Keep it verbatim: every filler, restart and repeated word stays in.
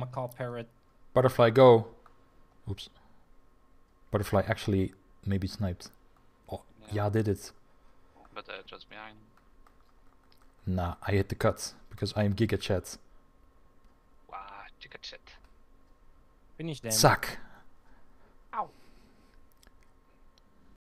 macaw parrot. Butterfly, go. Oops. Butterfly actually maybe sniped. Oh, yeah, Yeah. did it. But uh, just behind. Nah, I hit the cut because I am Giga Chat. Wow, chicken shit. Finish them. Zack.